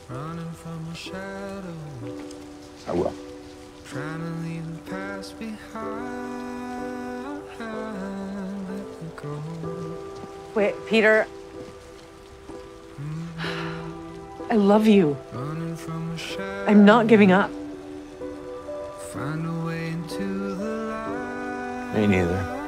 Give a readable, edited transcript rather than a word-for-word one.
running from a shadow. I will. Trying to leave the past behind. Let me go. Wait, Peter. I love you. Running from a shadow. I'm not giving up. Find a way into the light. Me neither.